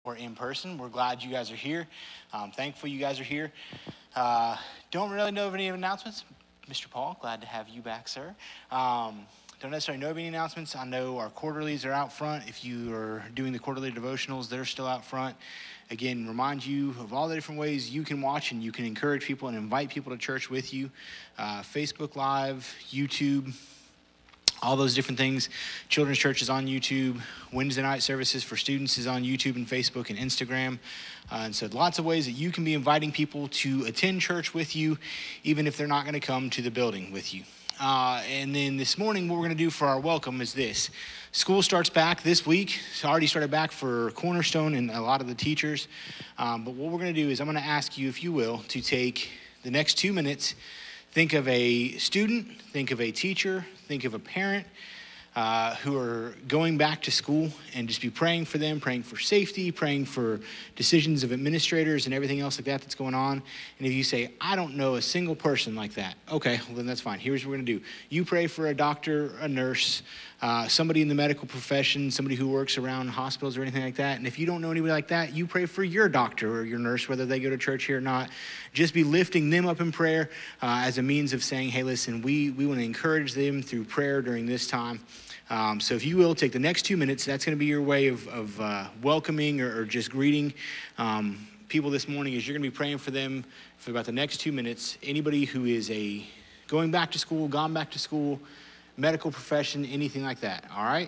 or in person. We're glad you guys are here. Thankful you guys are here. Don't really know of any announcements. Mr. Paul, glad to have you back, sir. Don't necessarily know of any announcements. I know our quarterlies are out front. If you are doing the quarterly devotionals, they're still out front. Again, remind you of all the different ways you can watch and you can encourage people and invite people to church with you. Facebook Live, YouTube, all those different things. Children's Church is on YouTube. Wednesday night services for students is on YouTube and Facebook and Instagram. And so lots of ways that you can be inviting people to attend church with you, even if they're not going to come to the building with you. And then this morning, what we're going to do for our welcome is this. School starts back this week. It's already started back for Cornerstone and a lot of the teachers. But what we're going to do is I'm going to ask you, if you will, to take the next 2 minutes. Think of a student, think of a teacher, think of a parent who are going back to school, and just be praying for them, praying for safety, praying for decisions of administrators and everything else like that that's going on. And if you say, I don't know a single person like that, okay, well then that's fine. Here's what we're going to do. You pray for a doctor, a nurse, somebody in the medical profession, somebody who works around hospitals or anything like that. And if you don't know anybody like that, you pray for your doctor or your nurse, whether they go to church here or not. Just be lifting them up in prayer as a means of saying, hey, listen, we want to encourage them through prayer during this time. So if you will, take the next 2 minutes. That's going to be your way of welcoming or just greeting people this morning, is you're going to be praying for them for about the next 2 minutes. Anybody who is going back to school, gone back to school, medical profession, anything like that, all right?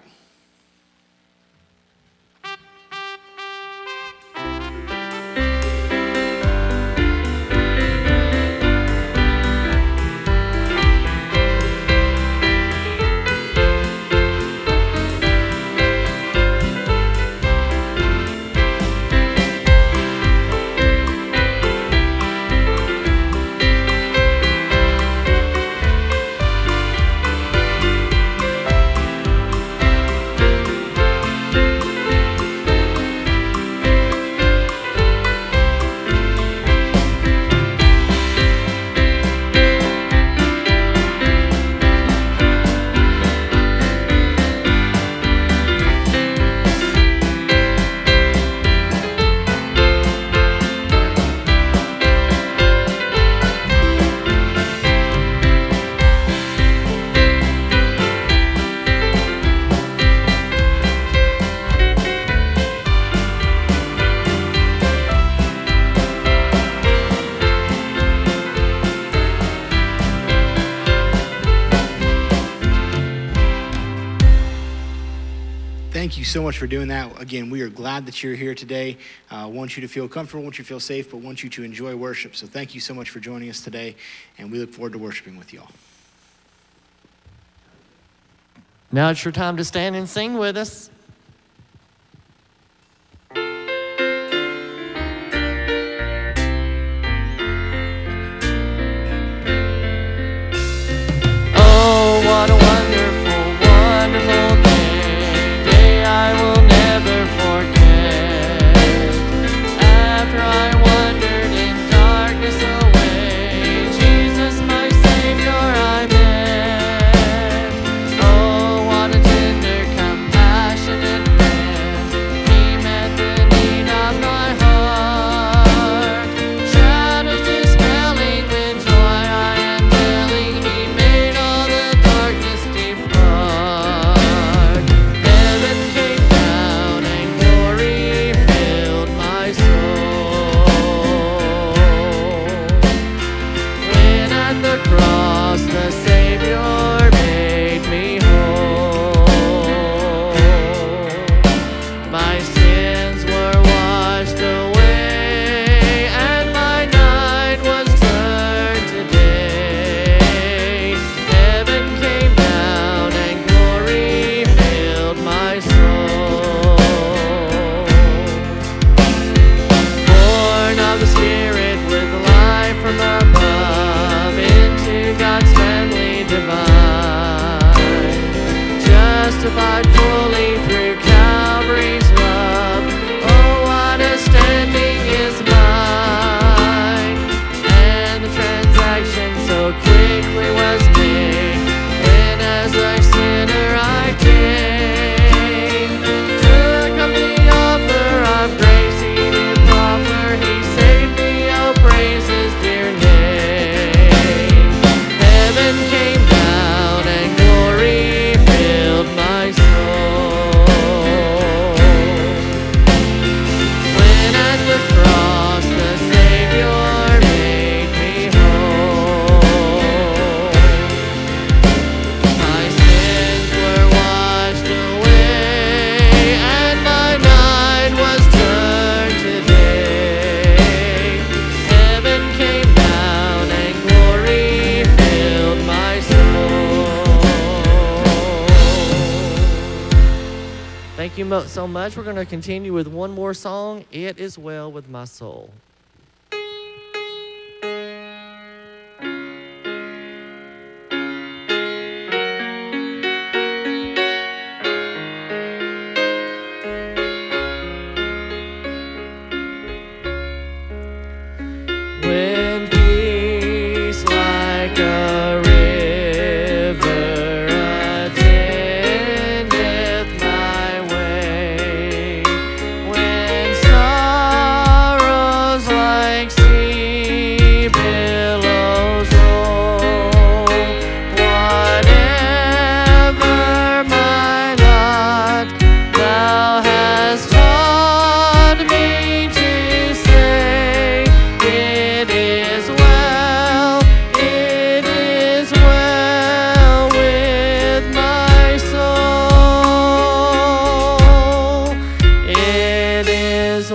Thank you so much for doing that. Again, we are glad that you're here today. Want you to feel comfortable, want you to feel safe, but want you to enjoy worship. So thank you so much for joining us today, and we look forward to worshiping with you all. Now it's your time to stand and sing with us. Oh, what a wonderful, wonderful day. I will never forget. After I wandered in darkness away, Jesus my Savior I met. Oh, what a tender, compassionate friend. He met the need of my heart. Shadows dispelling with joy I am telling. He made all the darkness depart. Heaven came down and glory filled my soul. When at the cross the Savior made me whole. My sins were washed away and my night was turned to day. Heaven came down and glory filled my soul. Born of the Spirit with life from above, into God's family divine, justified fully through Calvary's love. Oh, what a stand so much. We're going to continue with one more song, It Is Well With My Soul. When peace like a river attendeth my way, when sorrows like sea billows roll, whatever my lot, thou hast taught me to say, it is well with my soul. It is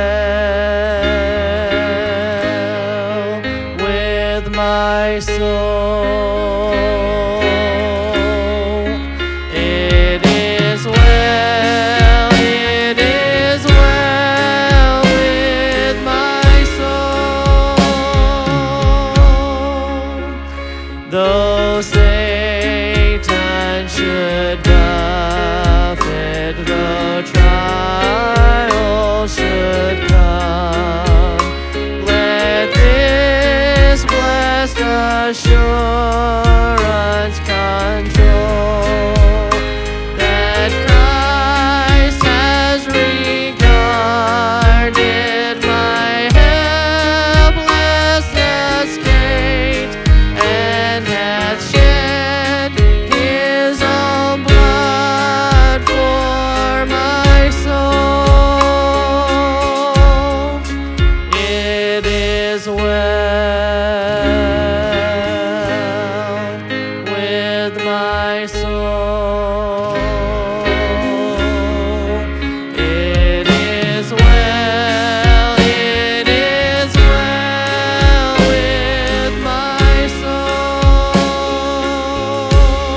well with my soul. It is well with my soul. Though Satan should buffet, though trials should come, let this blessed assurance control, that Christ has regarded my helpless estate, and hath shed his own blood for my soul. It is well with my soul. It is well with my soul.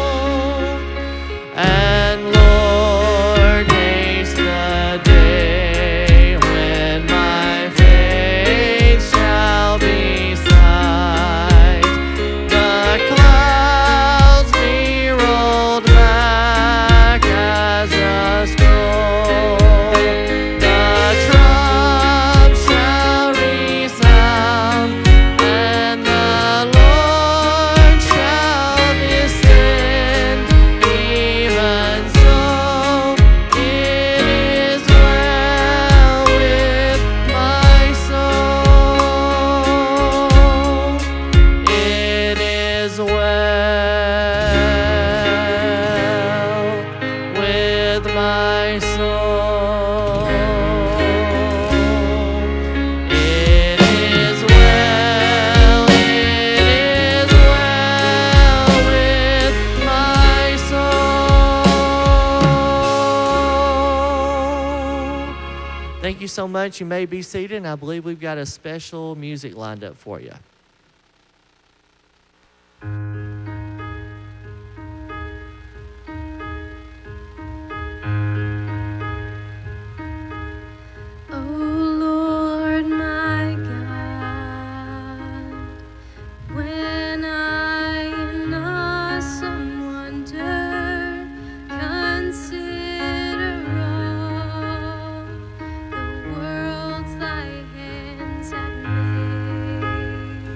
And Lord, haste the day when my faith shall be sight, the clouds be rolled back as a scroll, the trump shall resound, and the Lord shall descend. Even so, it is well with my soul. It is well with my soul. It is well with my soul. Thank you so much. You may be seated, and I believe we've got a special music lined up for you. Oh Lord my God, when I in awesome wonder consider all the worlds thy hands have made,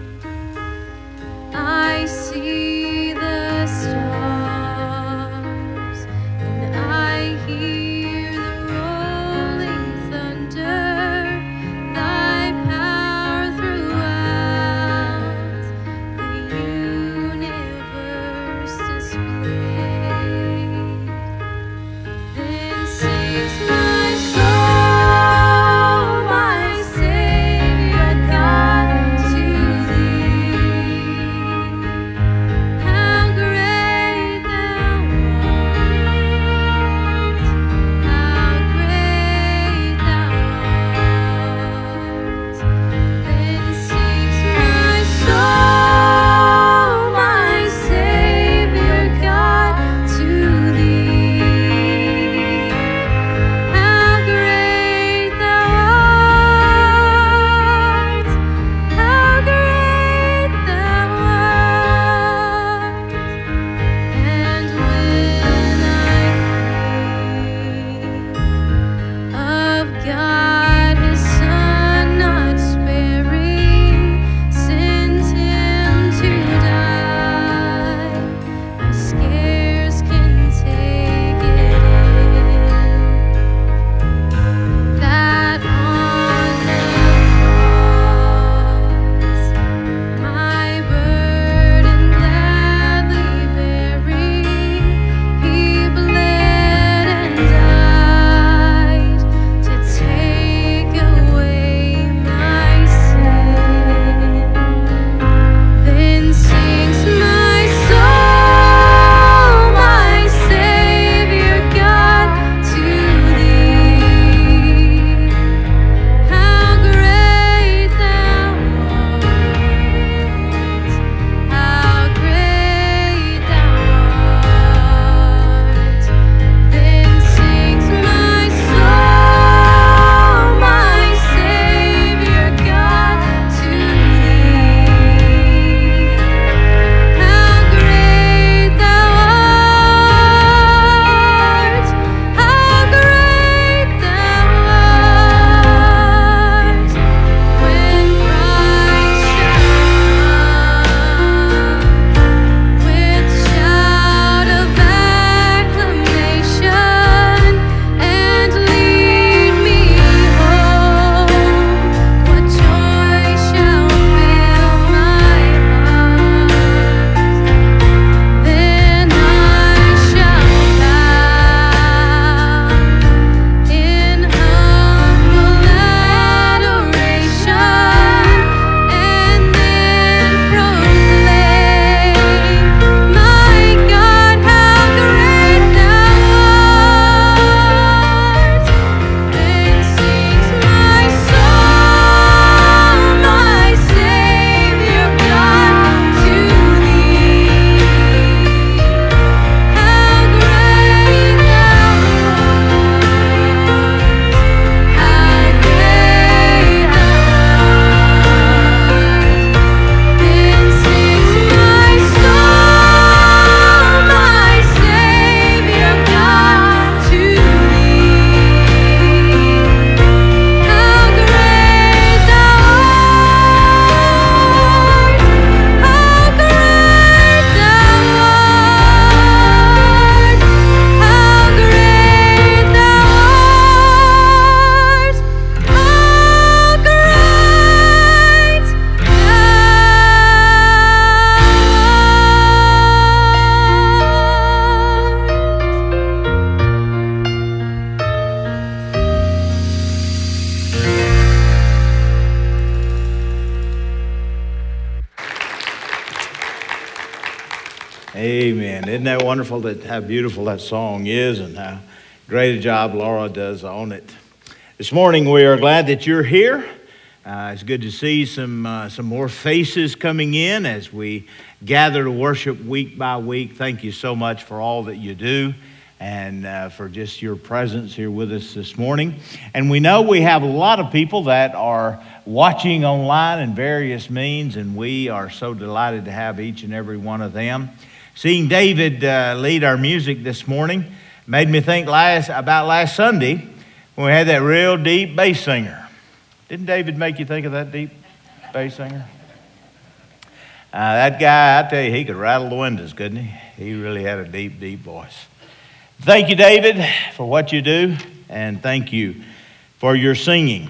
Amen. Isn't that wonderful how beautiful that song is and how great a job Laura does on it. This morning we are glad that you're here. It's good to see some more faces coming in as we gather to worship week by week. Thank you so much for all that you do and for just your presence here with us this morning. And we know we have a lot of people that are watching online in various means, and we are so delighted to have each and every one of them. Seeing David lead our music this morning made me think about last Sunday when we had that real deep bass singer. Didn't David make you think of that deep bass singer? That guy, I tell you, he could rattle the windows, couldn't he? He really had a deep, deep voice. Thank you, David, for what you do, and thank you for your singing.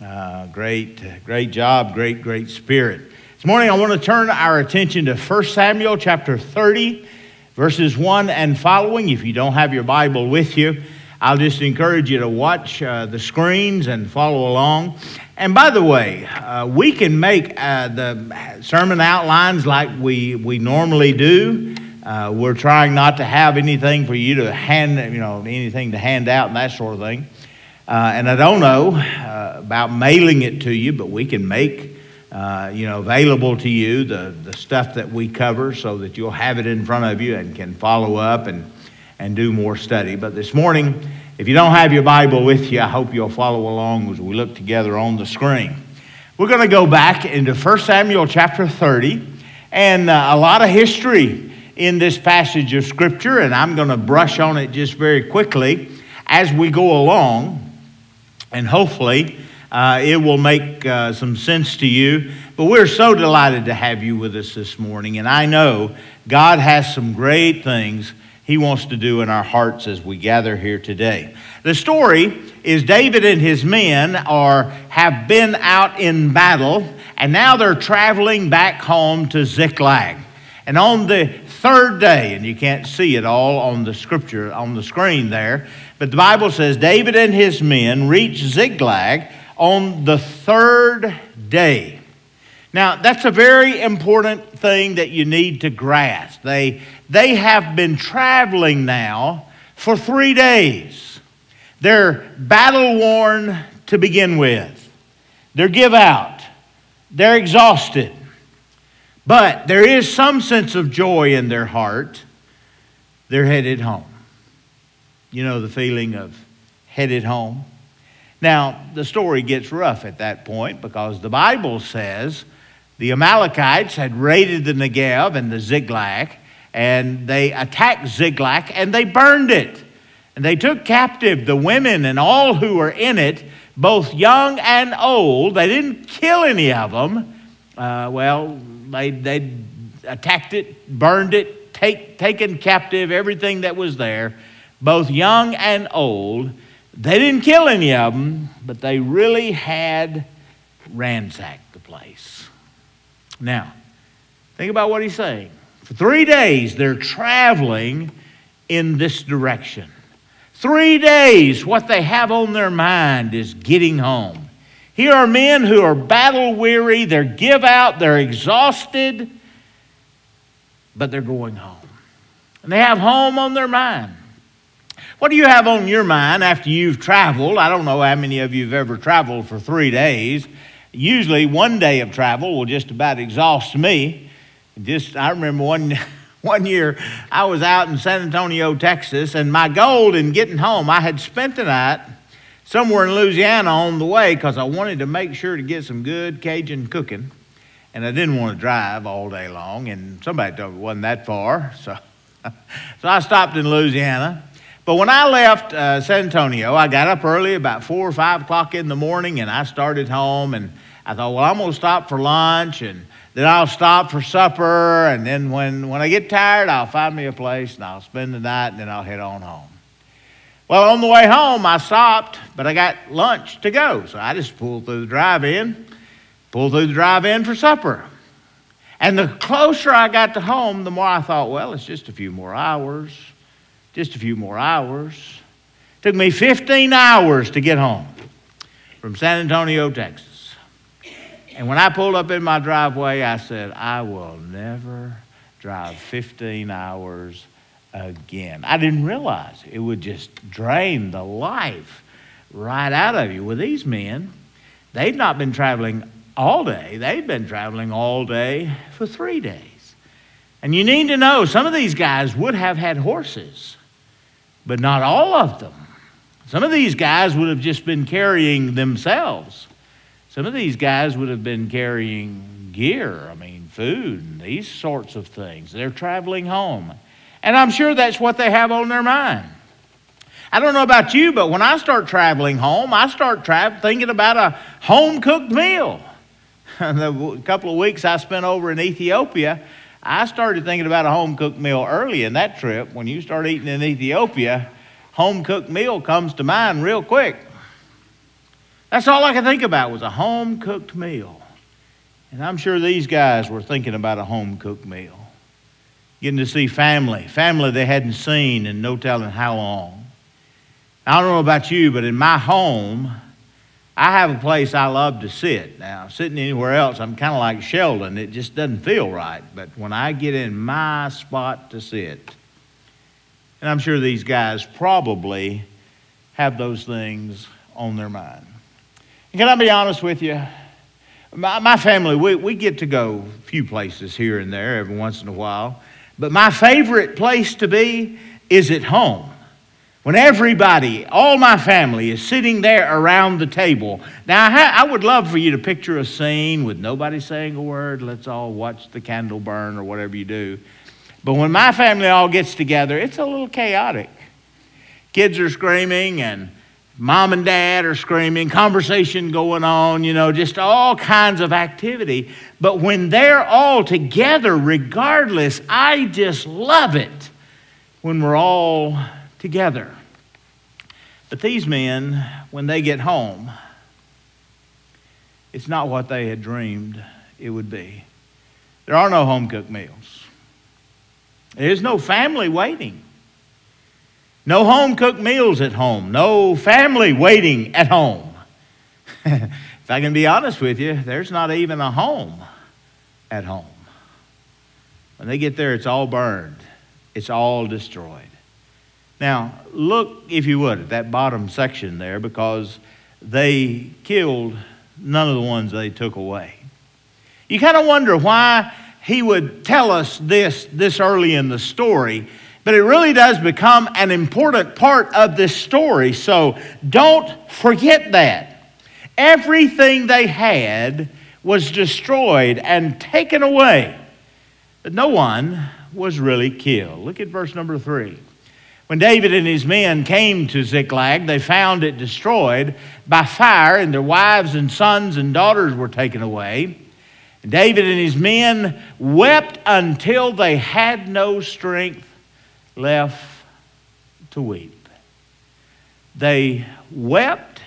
Great job, great spirit. This morning I want to turn our attention to 1 Samuel chapter 30, verses 1 and following. If you don't have your Bible with you, I'll just encourage you to watch the screens and follow along. And by the way, we can make the sermon outlines like we normally do. We're trying not to have anything for you to anything to hand out and that sort of thing. And I don't know about mailing it to you, but we can make available to you the stuff that we cover so that you'll have it in front of you and can follow up and do more study. But this morning, if you don't have your Bible with you, I hope you'll follow along as we look together on the screen. We're going to go back into 1 Samuel chapter 30, and a lot of history in this passage of Scripture, and I'm going to brush on it just very quickly as we go along, and hopefully it will make some sense to you. But we're so delighted to have you with us this morning, and I know God has some great things He wants to do in our hearts as we gather here today. The story is David and his men have been out in battle, and now they're traveling back home to Ziklag. And on the third day, and you can't see it all on the scripture on the screen there, but the Bible says David and his men reached Ziklag on the third day. Now, that's a very important thing that you need to grasp. They have been traveling now for 3 days. They're battle-worn to begin with. They're give out. They're exhausted. But there is some sense of joy in their heart. They're headed home. You know the feeling of headed home? Now, the story gets rough at that point because the Bible says the Amalekites had raided the Negev and the Ziklag, and they attacked Ziklag and they burned it. And they took captive the women and all who were in it, both young and old. They didn't kill any of them. They attacked it, burned it, taken captive everything that was there, both young and old. They didn't kill any of them, but they really had ransacked the place. Now, think about what he's saying. For 3 days, they're traveling in this direction. 3 days, what they have on their mind is getting home. Here are men who are battle-weary, they're give out, they're exhausted, but they're going home. And they have home on their mind. What do you have on your mind after you've traveled? I don't know how many of you have ever traveled for 3 days. Usually 1 day of travel will just about exhaust me. I remember one year I was out in San Antonio, Texas, and my goal in getting home, I had spent the night somewhere in Louisiana on the way because I wanted to make sure to get some good Cajun cooking, and I didn't want to drive all day long, and somebody told me it wasn't that far, so I stopped in Louisiana. But when I left San Antonio, I got up early, about 4 or 5 o'clock in the morning, and I started home, and I thought, well, I'm going to stop for lunch, and then I'll stop for supper, and then when I get tired, I'll find me a place, and I'll spend the night, and then I'll head on home. Well, on the way home, I stopped, but I got lunch to go, so I just pulled through the drive-in for supper. And the closer I got to home, the more I thought, well, it's just a few more hours. Just a few more hours. It took me 15 hours to get home from San Antonio, Texas. And when I pulled up in my driveway, I said, I will never drive 15 hours again. I didn't realize it would just drain the life right out of you. With these men, they've not been traveling all day. They've been traveling all day for 3 days. And you need to know, some of these guys would have had horses, but not all of them. Some of these guys would have just been carrying themselves. Some of these guys would have been carrying gear, food and these sorts of things. They're traveling home. And I'm sure that's what they have on their mind. I don't know about you, but when I start traveling home, I start thinking about a home-cooked meal. The couple of weeks I spent over in Ethiopia, I started thinking about a home-cooked meal early in that trip. When you start eating in Ethiopia, home-cooked meal comes to mind real quick. That's all I could think about was a home-cooked meal. And I'm sure these guys were thinking about a home-cooked meal. Getting to see family they hadn't seen in no telling how long. I don't know about you, but in my home, I have a place I love to sit. Now, sitting anywhere else, I'm kind of like Sheldon. It just doesn't feel right. But when I get in my spot to sit, and I'm sure these guys probably have those things on their mind. And can I be honest with you? My family, we get to go a few places here and there every once in a while. But my favorite place to be is at home. When everybody, all my family, is sitting there around the table. Now, I would love for you to picture a scene with nobody saying a word. Let's all watch the candle burn or whatever you do. But when my family all gets together, it's a little chaotic. Kids are screaming and mom and dad are screaming, conversation going on, just all kinds of activity. But when they're all together, regardless, I just love it when we're all together. But these men, when they get home, it's not what they had dreamed it would be. There are no home-cooked meals. There's no family waiting. No home-cooked meals at home. No family waiting at home. If I can be honest with you, there's not even a home at home. When they get there, it's all burned. It's all destroyed. Now, look, if you would, at that bottom section there, because they killed none of the ones they took away. You kind of wonder why he would tell us this early in the story. But it really does become an important part of this story, so don't forget that. Everything they had was destroyed and taken away, but no one was really killed. Look at verse number 3. When David and his men came to Ziklag, they found it destroyed by fire, and their wives and sons and daughters were taken away. And David and his men wept until they had no strength left to weep. They wept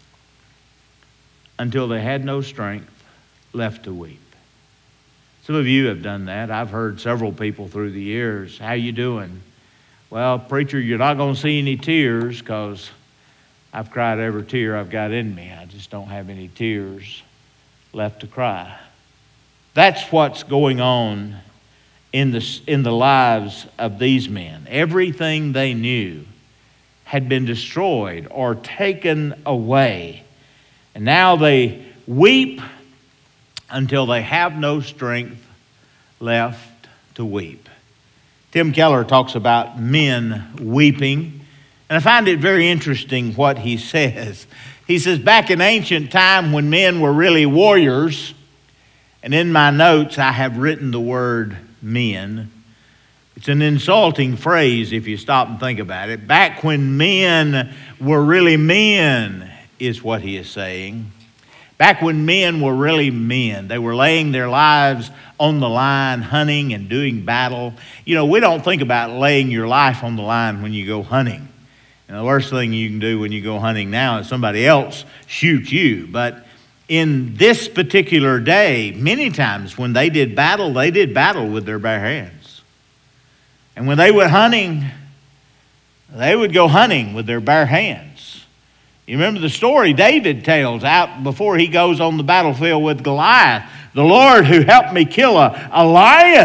until they had no strength left to weep. Some of you have done that. I've heard several people through the years, how you doing? Well, preacher, you're not going to see any tears because I've cried every tear I've got in me. I just don't have any tears left to cry. That's what's going on in the lives of these men. Everything they knew had been destroyed or taken away. And now they weep until they have no strength left to weep. Tim Keller talks about men weeping, and I find it very interesting what he says. He says, back in ancient time when men were really warriors, and in my notes I have written the word men. It's an insulting phrase if you stop and think about it. Back when men were really men is what he is saying. Back when men were really men, they were laying their lives on the line, hunting and doing battle. We don't think about laying your life on the line when you go hunting. And the worst thing you can do when you go hunting now is somebody else shoot you. But in this particular day, many times when they did battle with their bare hands. And when they went hunting, they would go hunting with their bare hands. You remember the story David tells out before he goes on the battlefield with Goliath. The Lord who helped me kill a lion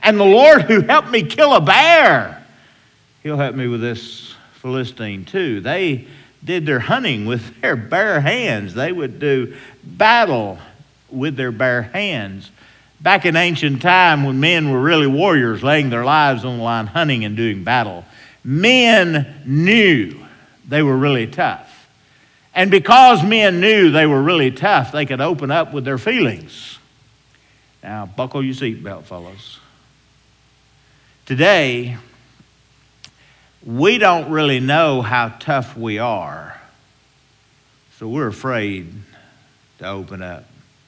And the Lord who helped me kill a bear, he'll help me with this Philistine too. They did their hunting with their bare hands. They would do battle with their bare hands. Back in ancient time when men were really warriors, laying their lives on the line, hunting and doing battle, men knew they were really tough. And because men knew they were really tough, they could open up with their feelings. Now, buckle your seatbelt, fellas. Today, we don't really know how tough we are, so we're afraid to open up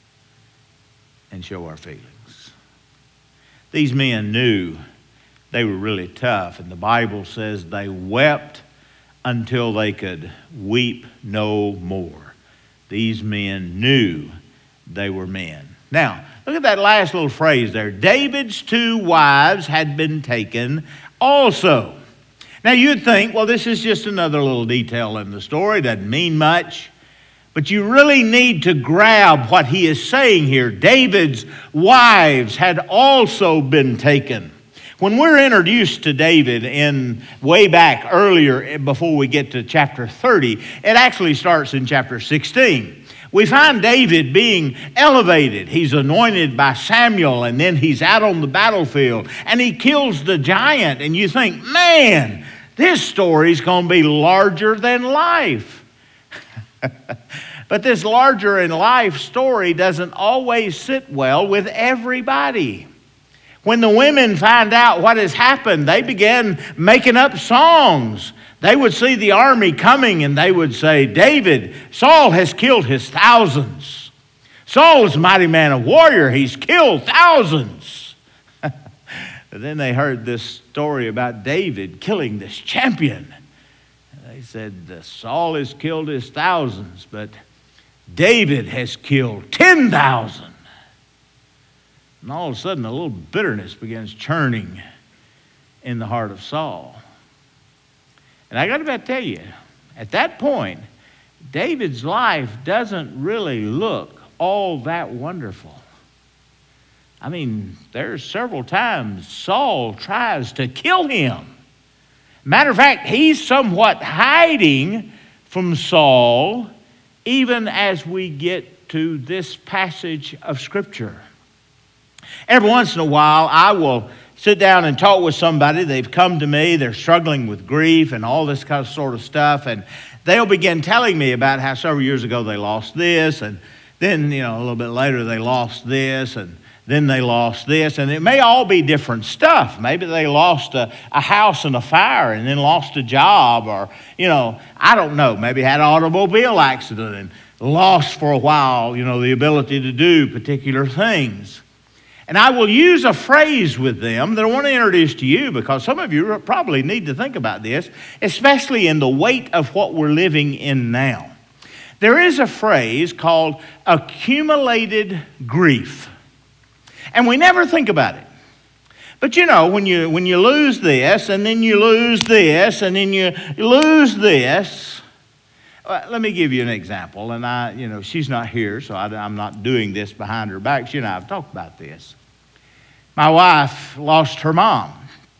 and show our feelings. These men knew they were really tough, and the Bible says they wept until they could weep no more. These men knew they were men. Now, look at that last little phrase there. David's 2 wives had been taken also. Now, you'd think, well, this is just another little detail in the story. Doesn't mean much. But you really need to grab what he is saying here. David's wives had also been taken. When we're introduced to David in way back earlier, before we get to chapter 30, it actually starts in chapter 16. We find David being elevated. He's anointed by Samuel, and then he's out on the battlefield, and he kills the giant. And you think, man, this story's going to be larger than life. But this larger than life story doesn't always sit well with everybody. When the women find out what has happened, they began making up songs. They would see the army coming and they would say, David, Saul has killed his thousands. Saul is a mighty man of warrior. He's killed thousands. But then they heard this story about David killing this champion. They said, Saul has killed his thousands, but David has killed 10,000. And all of a sudden, a little bitterness begins churning in the heart of Saul. And I got to tell you, at that point, David's life doesn't really look all that wonderful. I mean, there's several times Saul tries to kill him. Matter of fact, he's somewhat hiding from Saul even as we get to this passage of Scripture. Every once in a while, I will sit down and talk with somebody. They've come to me. They're struggling with grief and all this kind of sort of stuff. And they'll begin telling me about how several years ago they lost this. And then, a little bit later they lost this. And then they lost this. And it may all be different stuff. Maybe they lost a house in a fire and then lost a job. Or, I don't know. Maybe had an automobile accident and lost for a while, the ability to do particular things. And I will use a phrase with them that I want to introduce to you because some of you probably need to think about this, especially in the weight of what we're living in now. There is a phrase called accumulated grief. And we never think about it. But when you lose this, and then you lose this, and then you lose this. Let me give you an example, and she's not here, so I'm not doing this behind her back. She and I have talked about this. My wife lost her mom,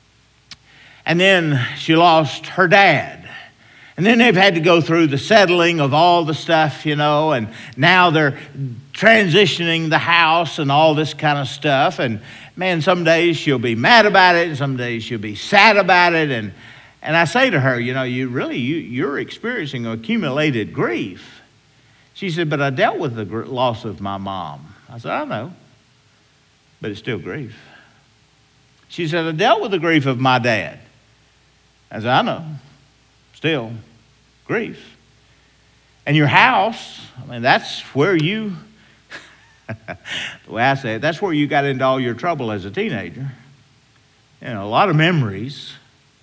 and then she lost her dad, and then they've had to go through the settling of all the stuff, and now they're transitioning the house and all this kind of stuff, and man, some days she'll be mad about it, and some days she'll be sad about it, and I say to her, you're experiencing accumulated grief. She said, but I dealt with the loss of my mom. I said, I know, but it's still grief. She said, I dealt with the grief of my dad. I said, I know, still grief. And your house, that's where you, the way I say it, that's where you got into all your trouble as a teenager. A lot of memories.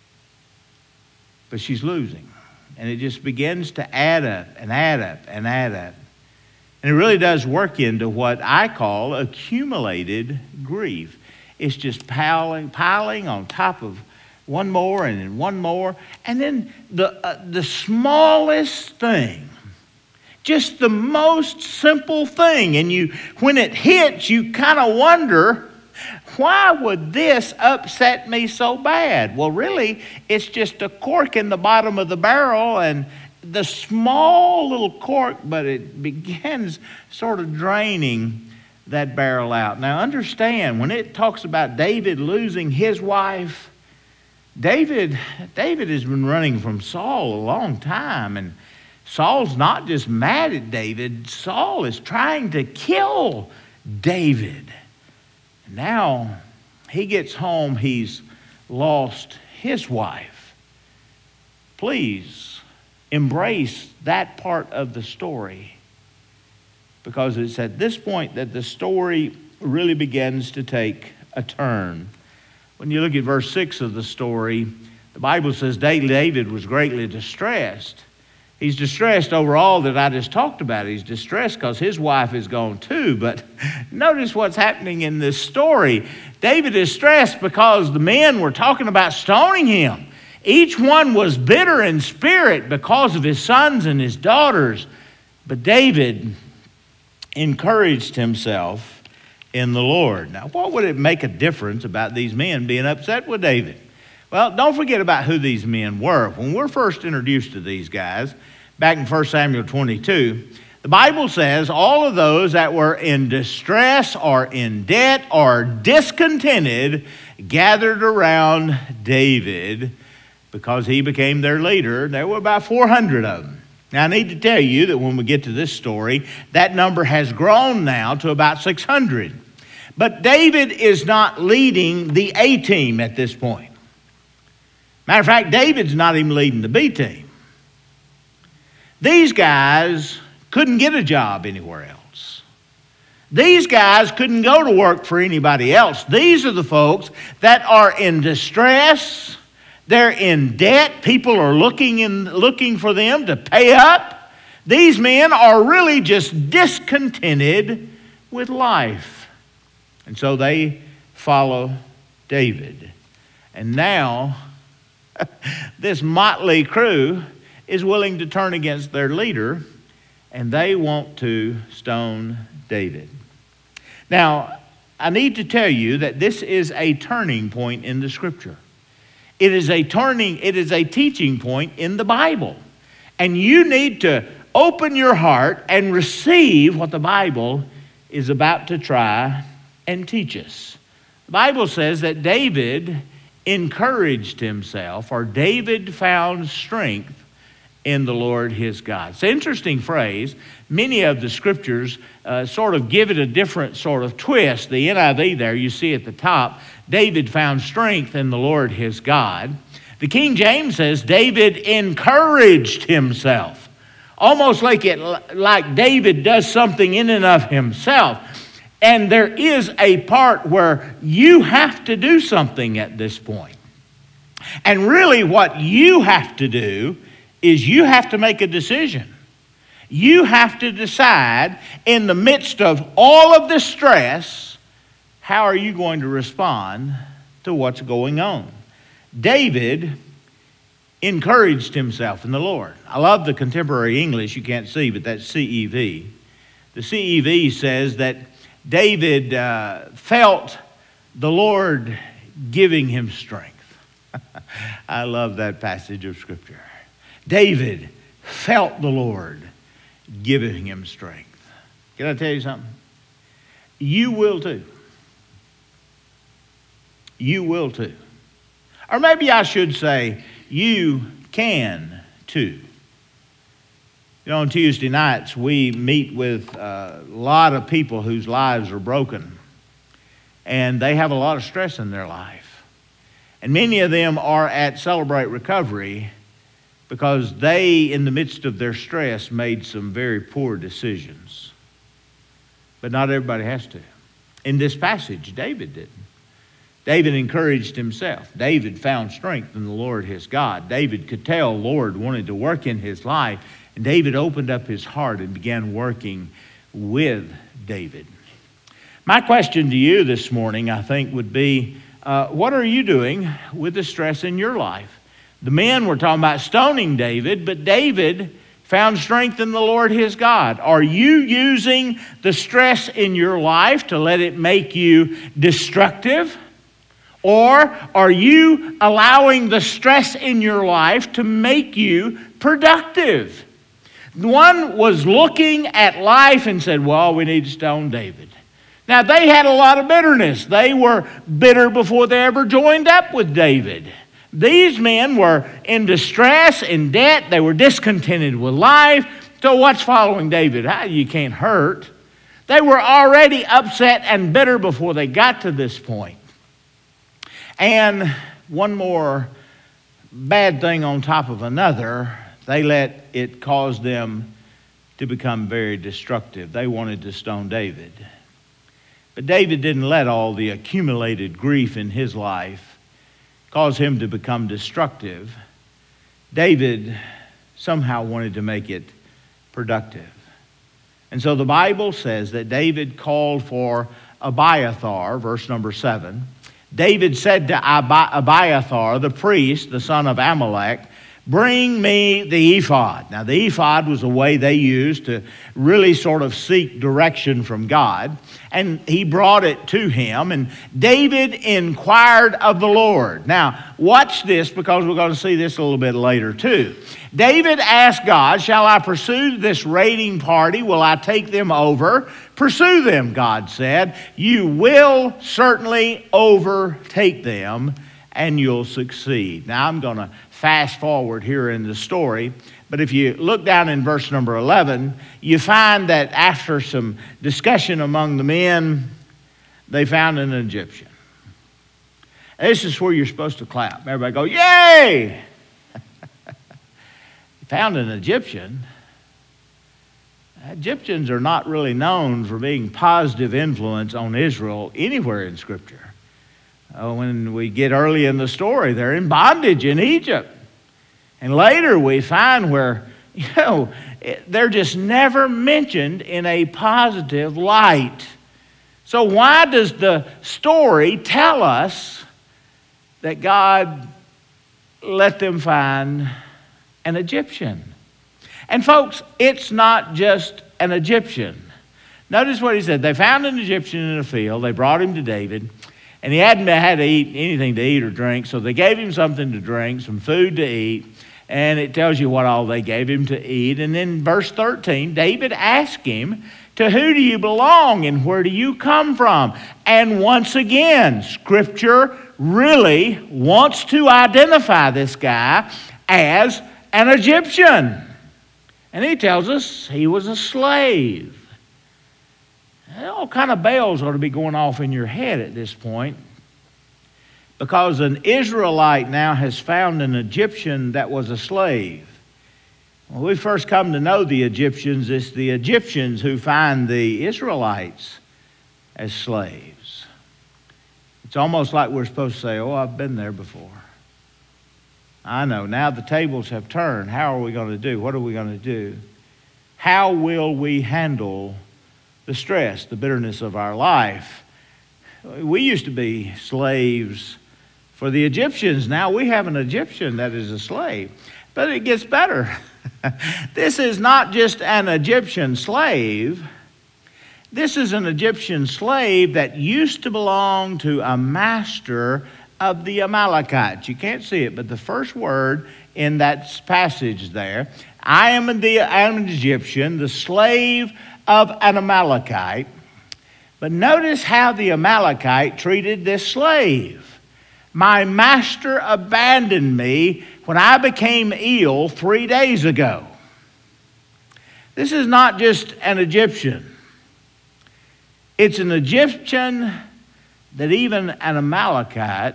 But she's losing. And it just begins to add up and add up and add up. And it really does work into what I call accumulated grief. It's just piling on top of one more and then one more. And then the smallest thing, just the most simple thing. And when it hits, you kind of wonder, Why would this upset me so bad? Well, really, it's just a cork in the bottom of the barrel, and the small little cork, but it begins sort of draining that barrel out. Now, understand, when it talks about David losing his wife, David has been running from Saul a long time, and Saul's not just mad at David. Saul is trying to kill David. Now he gets home, he's lost his wife. Please embrace that part of the story, because it's at this point that the story really begins to take a turn. When you look at verse 6 of the story, the Bible says David was greatly distressed. He's distressed over all that I just talked about. He's distressed because his wife is gone too. But notice what's happening in this story. David is stressed because the men were talking about stoning him. Each one was bitter in spirit because of his sons and his daughters. But David encouraged himself in the Lord. Now, what would it make a difference about these men being upset with David? Well, don't forget about who these men were. When we're first introduced to these guys, back in 1 Samuel 22, the Bible says all of those that were in distress or in debt or discontented gathered around David because he became their leader. There were about 400 of them. Now, I need to tell you that when we get to this story, that number has grown now to about 600. But David is not leading the A team at this point. Matter of fact, David's not even leading the B team. These guys couldn't get a job anywhere else. These guys couldn't go to work for anybody else. These are the folks that are in distress. They're in debt. People are looking for them to pay up. These men are really just discontented with life. And so they follow David. And now this motley crew is willing to turn against their leader, and they want to stone David. Now, I need to tell you that this is a turning point in the Scripture. It is a teaching point in the Bible. And you need to open your heart and receive what the Bible is about to try and teach us. The Bible says that David encouraged himself, or David found strength in the Lord his God. It's an interesting phrase. Many of the scriptures sort of give it a different sort of twist. The NIV there, you see at the top, David found strength in the Lord his God. The King James says David encouraged himself. Almost like David does something in and of himself. And there is a part where you have to do something at this point. And really what you have to do is you have to make a decision. You have to decide in the midst of all of this stress, how are you going to respond to what's going on? David encouraged himself in the Lord. I love the contemporary English. You can't see, but that's CEV. The CEV says that David felt the Lord giving him strength. I love that passage of Scripture. David felt the Lord giving him strength. Can I tell you something? You will too. You will too. Or maybe I should say, you can too. You know, on Tuesday nights, we meet with a lot of people whose lives are broken. And they have a lot of stress in their life. And many of them are at Celebrate Recovery because they, in the midst of their stress, made some very poor decisions. But not everybody has to. In this passage, David didn't. David encouraged himself. David found strength in the Lord his God. David could tell the Lord wanted to work in his life. And David opened up his heart and began working with David. My question to you this morning, I think, would be, what are you doing with the stress in your life? The men were talking about stoning David, but David found strength in the Lord his God? Are you using the stress in your life to let it make you destructive? Or are you allowing the stress in your life to make you productive? One was looking at life and said, well, we need to stone David. Now, they had a lot of bitterness. They were bitter before they ever joined up with David. These men were in distress, in debt. They were discontented with life. So what's following David? You can't hurt. They were already upset and bitter before they got to this point. And one more bad thing on top of another, they let it cause them to become very destructive. They wanted to stone David. But David didn't let all the accumulated grief in his life cause him to become destructive. David somehow wanted to make it productive. And so the Bible says that David called for Abiathar, verse number 7. David said to Abiathar, the priest, the son of Amalek, bring me the ephod. Now, the ephod was a way they used to really sort of seek direction from God. And he brought it to him. And David inquired of the Lord. Now, watch this, because we're going to see this a little bit later too. David asked God, shall I pursue this raiding party? Will I take them over? Pursue them, God said. You will certainly overtake them, and you'll succeed. Now, I'm going to fast forward here in the story, but if you look down in verse number 11, you find that after some discussion among the men, they found an Egyptian. This is where you're supposed to clap. Everybody go, yay! Found an Egyptian. Egyptians are not really known for being positive influence on Israel anywhere in Scripture. When we get early in the story, they're in bondage in Egypt. And later we find where, they're just never mentioned in a positive light. So why does the story tell us that God let them find an Egyptian? And folks, it's not just an Egyptian. Notice what he said. They found an Egyptian in a field. They brought him to David. And he hadn't had to eat anything to eat or drink, so they gave him something to drink, some food to eat, and it tells you what all they gave him to eat. And then verse 13, David asked him, to who do you belong and where do you come from? And once again, Scripture really wants to identify this guy as an Egyptian. And he tells us he was a slave. All kind of bells ought to be going off in your head at this point, because an Israelite now has found an Egyptian that was a slave. When we first come to know the Egyptians, it's the Egyptians who find the Israelites as slaves. It's almost like we're supposed to say, oh, I've been there before. I know, now the tables have turned. How are we going to do? What are we going to do? How will we handle the stress, the bitterness of our life? We used to be slaves for the Egyptians. Now we have an Egyptian that is a slave. But it gets better. This is not just an Egyptian slave. This is an Egyptian slave that used to belong to a master of the Amalekites. You can't see it, but the first word in that passage there, I am an Egyptian, the slave of an Amalekite. But notice how the Amalekite treated this slave. My master abandoned me when I became ill 3 days ago. This is not just an Egyptian. It's an Egyptian that even an Amalekite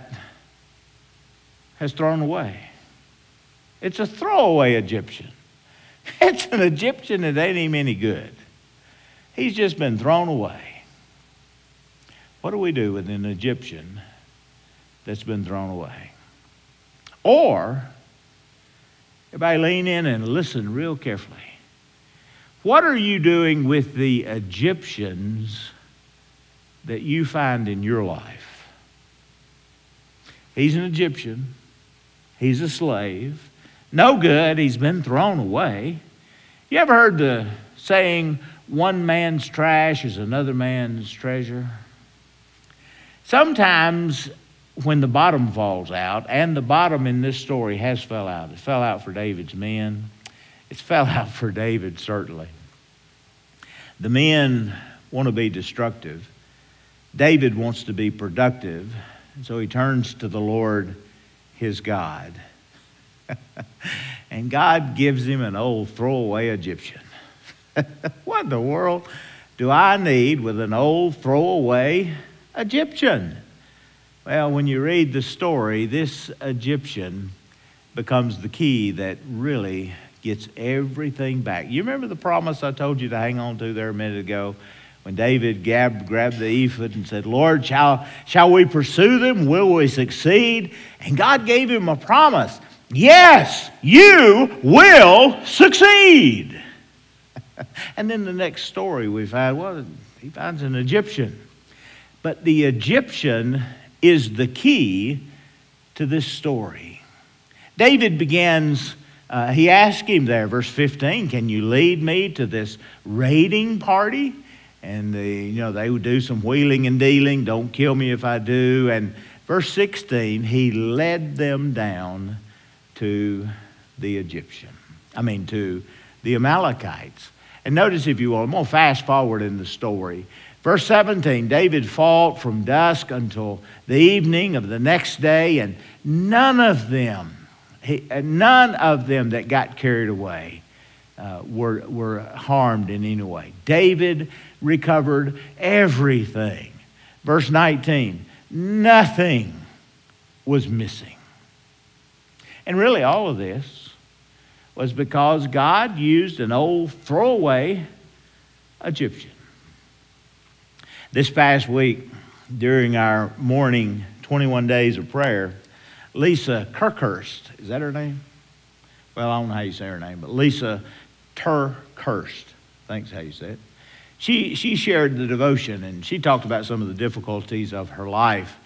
has thrown away. It's a throwaway Egyptian. It's an Egyptian that ain't him any good. He's just been thrown away. What do we do with an Egyptian that's been thrown away? Or, everybody lean in and listen real carefully. What are you doing with the Egyptians that you find in your life? He's an Egyptian. He's a slave. No good. He's been thrown away. You ever heard the saying, one man's trash is another man's treasure? Sometimes when the bottom falls out, and the bottom in this story has fell out. It fell out for David's men. It's fell out for David, certainly. The men want to be destructive. David wants to be productive. And so he turns to the Lord, his God. And God gives him an old throwaway Egyptian. What in the world do I need with an old throwaway Egyptian? Well, when you read the story, this Egyptian becomes the key that really gets everything back. You remember the promise I told you to hang on to there a minute ago? When David grabbed the ephod and said, Lord, shall we pursue them? Will we succeed? And God gave him a promise. Yes, you will succeed. And then the next story we find, well, he finds an Egyptian. But the Egyptian is the key to this story. David begins, he asked him there, verse 15, can you lead me to this raiding party? And they would do some wheeling and dealing. Don't kill me if I do. And verse 16, he led them down to the to the Amalekites. And notice, if you will, I'm going to fast forward in the story. Verse 17, David fought from dusk until the evening of the next day, and none of them that got carried away were harmed in any way. David recovered everything. Verse 19, nothing was missing. And really all of this was because God used an old throwaway Egyptian. This past week, during our morning 21 days of prayer, Lisa Kirkhurst, is that her name? Well, I don't know how you say her name, but Lisa Turkhurst, I think is how you say it. She shared the devotion, and she talked about some of the difficulties of her life.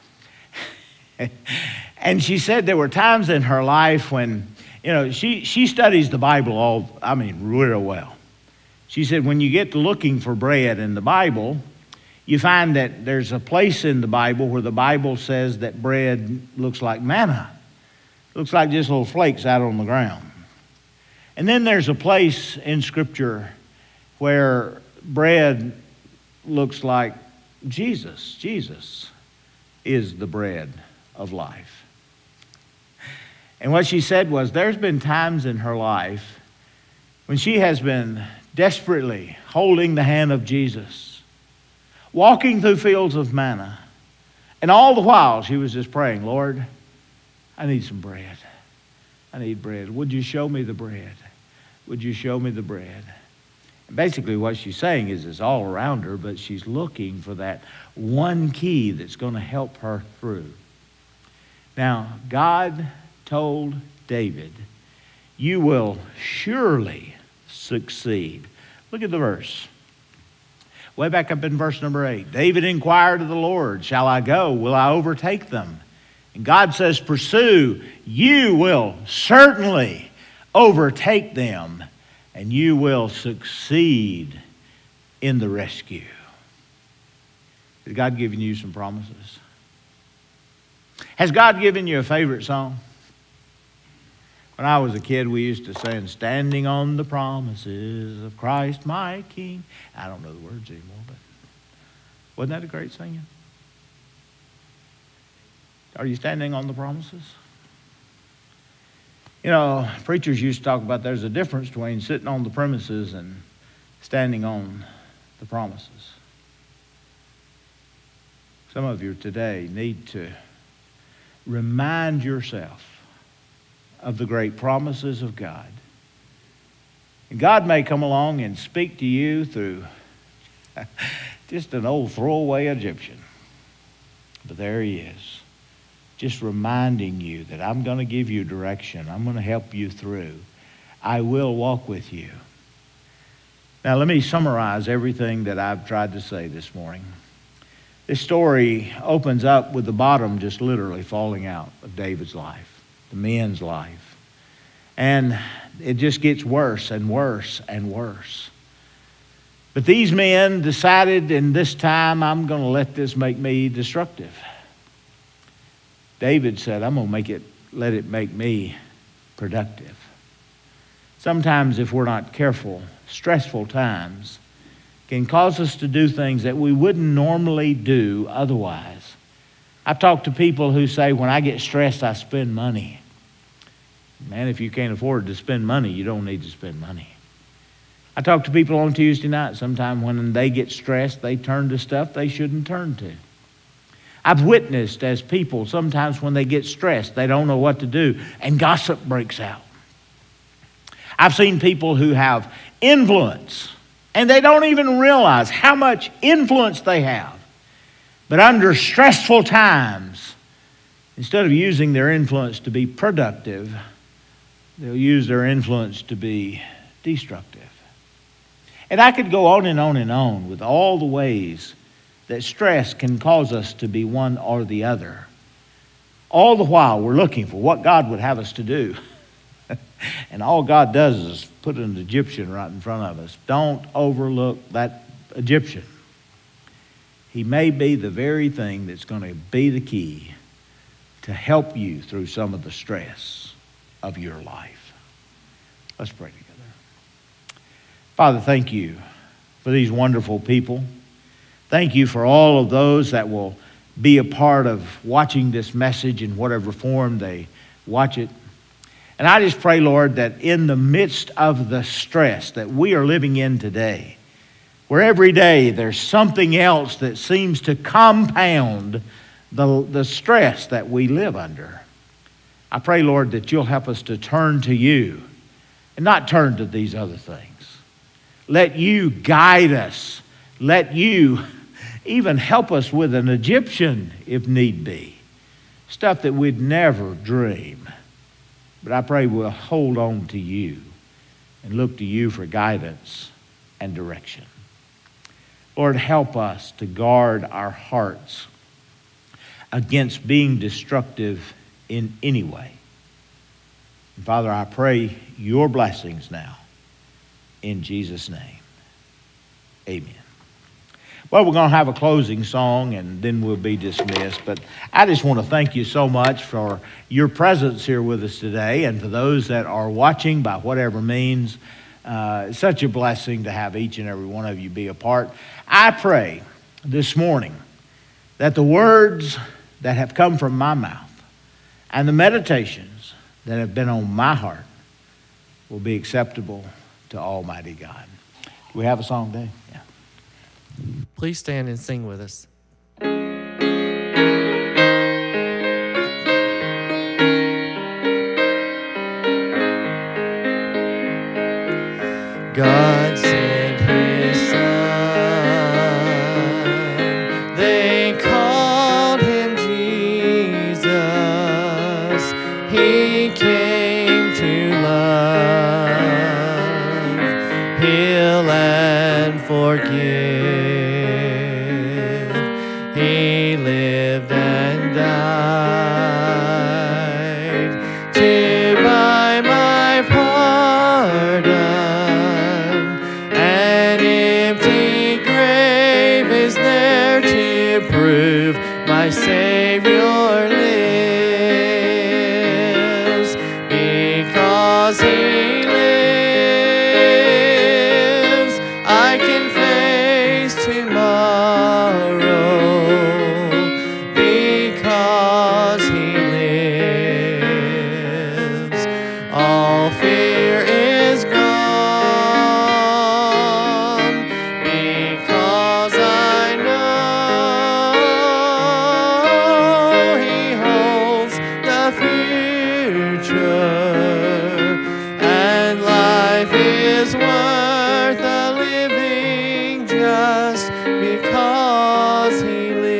And she said there were times in her life when, she studies the Bible real well. She said when you get to looking for bread in the Bible, you find that there's a place in the Bible where the Bible says that bread looks like manna. It looks like just little flakes out on the ground. And then there's a place in Scripture where bread looks like Jesus. Jesus is the bread of life. And what she said was there's been times in her life when she has been desperately holding the hand of Jesus, walking through fields of manna, and all the while she was just praying, Lord, I need some bread. I need bread. Would you show me the bread? Would you show me the bread? And basically what she's saying is it's all around her, but she's looking for that one key that's going to help her through. Now, God told David, you will surely succeed. Look at the verse. Way back up in verse number 8. David inquired of the Lord, shall I go? Will I overtake them? And God says, pursue. You will certainly overtake them, and you will succeed in the rescue. Has God given you some promises? Has God given you a favorite song? When I was a kid, we used to sing, standing on the promises of Christ my King. I don't know the words anymore, but wasn't that a great singing? Are you standing on the promises? Preachers used to talk about there's a difference between sitting on the premises and standing on the promises. Some of you today need to remind yourself of the great promises of God. And God may come along and speak to you through just an old throwaway Egyptian. But there he is, just reminding you that I'm going to give you direction. I'm going to help you through. I will walk with you. Now let me summarize everything that I've tried to say this morning. This story opens up with the bottom just literally falling out of David's life, the men's life. And it just gets worse and worse and worse. But these men decided in this time, I'm going to let this make me destructive. David said, I'm going to let it make me productive. Sometimes if we're not careful, stressful times can cause us to do things that we wouldn't normally do otherwise. I've talked to people who say, when I get stressed, I spend money. Man, if you can't afford to spend money, you don't need to spend money. I talk to people on Tuesday night. Sometimes when they get stressed, they turn to stuff they shouldn't turn to. I've witnessed as people, sometimes when they get stressed, they don't know what to do, and gossip breaks out. I've seen people who have influence, and they don't even realize how much influence they have. But under stressful times, instead of using their influence to be productive, they'll use their influence to be destructive. And I could go on and on and on with all the ways that stress can cause us to be one or the other. All the while we're looking for what God would have us to do. And all God does is put an Egyptian right in front of us. Don't overlook that Egyptian. He may be the very thing that's going to be the key to help you through some of the stress of your life. Let's pray together. Father, thank you for these wonderful people. Thank you for all of those that will be a part of watching this message in whatever form they watch it. And I just pray, Lord, that in the midst of the stress that we are living in today, where every day there's something else that seems to compound the stress that we live under, I pray, Lord, that you'll help us to turn to you and not turn to these other things. Let you guide us. Let you even help us with an Egyptian if need be. Stuff that we'd never dream. But I pray we'll hold on to you and look to you for guidance and direction. Lord, help us to guard our hearts against being destructive in any way. And Father, I pray your blessings now in Jesus' name. Amen. Well, we're going to have a closing song and then we'll be dismissed. But I just want to thank you so much for your presence here with us today, and for those that are watching by whatever means. It's such a blessing to have each and every one of you be a part. I pray this morning that the words that have come from my mouth and the meditations that have been on my heart will be acceptable to Almighty God. Do we have a song, Dave? Yeah. Please stand and sing with us. God sent his son. They called him Jesus. He came to love, heal, and forgive. He lived and died to buy my pardon. An empty grave is there to prove my Savior lives. Because he lives, I can face tomorrow. Because he lives, all fear is gone. Because I know he holds the future, and life is worth a living just because he lives.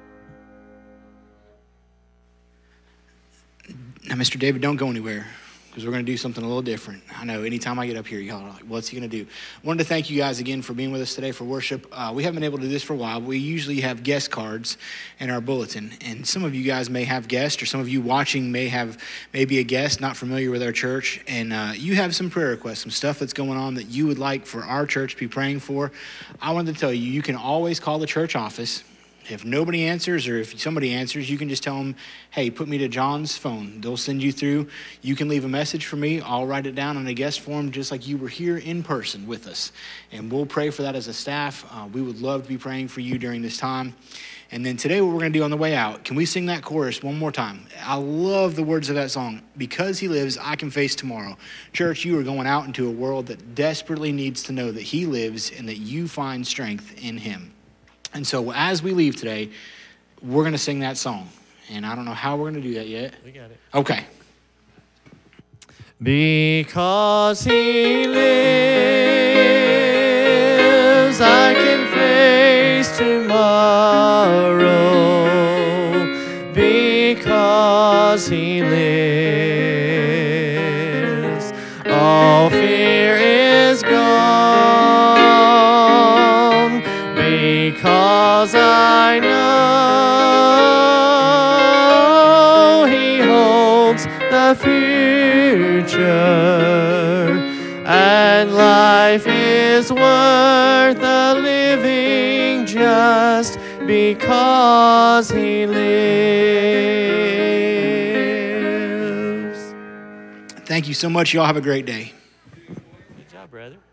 Now, Mr. David, don't go anywhere. because we're going to do something a little different. I know anytime I get up here, y'all are like, what's he going to do? I wanted to thank you guys again for being with us today for worship. We haven't been able to do this for a while. We usually have guest cards in our bulletin, and some of you guys may have guests, or some of you watching may be a guest, not familiar with our church, and you have some prayer requests, some stuff that's going on that you would like for our church to be praying for. I wanted to tell you, you can always call the church office. If nobody answers, or if somebody answers, you can just tell them, hey, put me to John's phone. They'll send you through. You can leave a message for me. I'll write it down on a guest form just like you were here in person with us. And we'll pray for that as a staff. We would love to be praying for you during this time. And then today what we're going to do on the way out, can we sing that chorus one more time? I love the words of that song. Because he lives, I can face tomorrow. Church, you are going out into a world that desperately needs to know that he lives and that you find strength in him. And so as we leave today, we're going to sing that song. And I don't know how we're going to do that yet. We got it. Okay. Because he lives, I can face tomorrow. Because he lives, all fear is gone. Because I know he holds the future, and life is worth the living just because he lives. Thank you so much. Y'all have a great day. Good job, brother.